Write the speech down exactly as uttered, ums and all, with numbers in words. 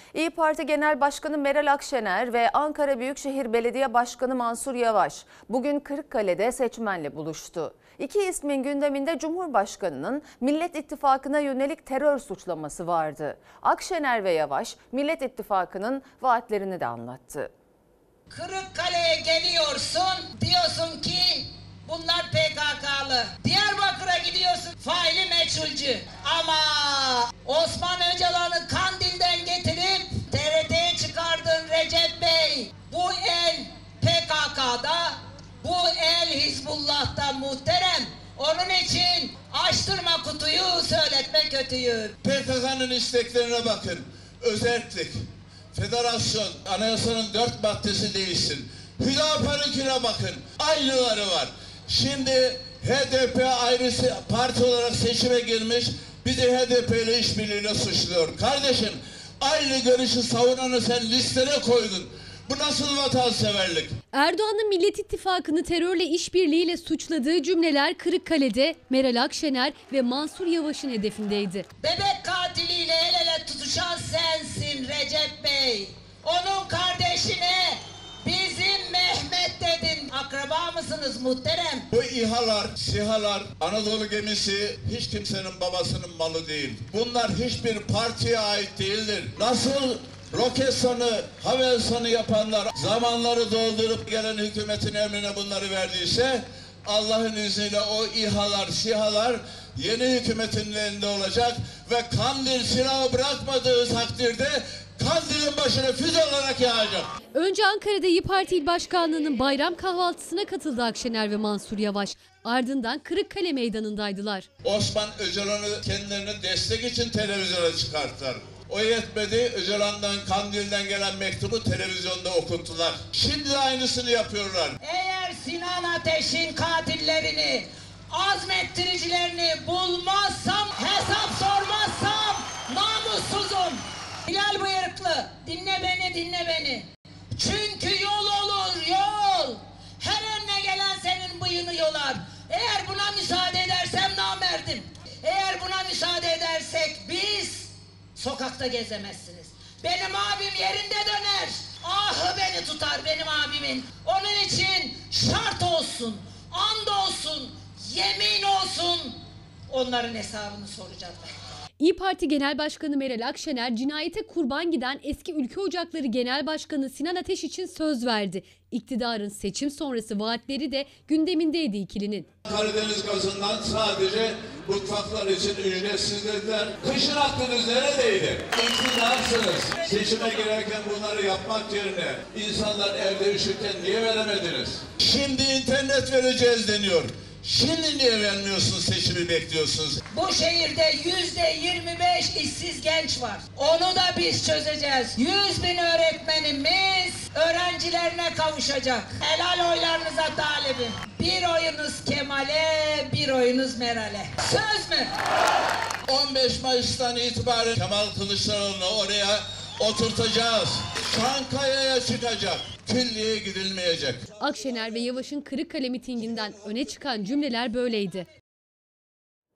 İYİ Parti Genel Başkanı Meral Akşener ve Ankara Büyükşehir Belediye Başkanı Mansur Yavaş bugün Kırıkkale'de seçmenle buluştu. İki ismin gündeminde Cumhurbaşkanı'nın Millet İttifakı'na yönelik terör suçlaması vardı. Akşener ve Yavaş Millet İttifakı'nın vaatlerini de anlattı. Kırıkkale'ye geliyorsun, diyorsun ki bunlar P K K'lı. Diyarbakır'a gidiyorsun, faili meçhulcü. Ama Osman Öcalan'ı Kandil'den getirip T R T'ye çıkardın Recep Bey. Bu el P K K'da, bu el Hizbullah'ta muhterem. Onun için açtırma kutuyu, söyletme kötüyü. P K K'nın isteklerine bakın. Özellik, federasyon, anayasanın dört maddesi değilsin. Hüdapar'ınkine bakın. Aynıları var. Şimdi H D P ayrısı parti olarak seçime girmiş. Bizi H D P ile işbirliğiyle suçluyor. Kardeşim, aynı görüşü savunanı sen listene koydun. Bu nasıl vatanseverlik? Erdoğan'ın Millet İttifakı'nı terörle işbirliğiyle suçladığı cümleler Kırıkkale'de Meral Akşener ve Mansur Yavaş'ın hedefindeydi. Bebek katiliyle el ele tutuşan sensin Recep Bey. Onun kardeşine bizim Mehmet dedin. Akraba mısınız muhterem? Bu İHA'lar, SİHA'lar, Anadolu gemisi hiç kimsenin babasının malı değil. Bunlar hiçbir partiye ait değildir. Nasıl Roketsan'ı, Havelsan'ı yapanlar zamanları doldurup gelen hükümetin emrine bunları verdiyse Allah'ın izniyle o İHA'lar, SİHA'lar yeni hükümetin elinde olacak ve Kandil silahı bırakmadığı takdirde Kandil'in başına füze olarak yağacak. Önce Ankara'da İYİ Parti İl Başkanlığı'nın bayram kahvaltısına katıldı Akşener ve Mansur Yavaş. Ardından Kırıkkale meydanındaydılar. Osman Öcalan'ı kendilerine destek için televizyona çıkarttılar. O yetmedi, Öcalan'dan, Kandil'den gelen mektubu televizyonda okuttular. Şimdi de aynısını yapıyorlar. Eğer Sinan Ateş'in katillerini, azmettiricilerini bulmazsam, hesap sormazsam namussuzum. Hilal Bıyıklı, dinle beni, dinle beni. Çünkü yol olur, yol. Her önüne gelen senin bıyığını yolar. Eğer buna müsaade edersem namerdim. Eğer buna müsaade edersek biz sokakta gezemezsiniz. Benim abim yerinde döner. Ahı beni tutar benim abimin. Onun için şart olsun, and olsun, yemin olsun. Onların hesabını soracağız. İYİ Parti Genel Başkanı Meral Akşener cinayete kurban giden eski Ülke Ocakları Genel Başkanı Sinan Ateş için söz verdi. İktidarın seçim sonrası vaatleri de gündemindeydi ikilinin. Karadeniz gazından sadece mutfaklar için ücretsiz dediler. Kışın aklınız neredeydi? İktidarsınız. Seçime girerken bunları yapmak yerine insanlar evde üşürken niye veremediniz? Şimdi internet vereceğiz deniyor. Şimdi niye vermiyorsunuz, seçimi bekliyorsunuz? Bu şehirde yüzde yirmi beş işsiz genç var. Onu da biz çözeceğiz. Yüz bin öğretmenimiz öğrencilerine kavuşacak. Helal oylarınıza talibim. Bir oyunuz Kemal'e, bir oyunuz Meral'e. Söz mü? on beş Mayıs'tan itibaren Kemal Kılıçdaroğlu'nu oraya oturtacağız. Çankaya'ya çıkacak. Külliyeye gidilmeyecek. Akşener ve Yavaş'ın Kırıkkale mitinginden öne çıkan cümleler böyleydi.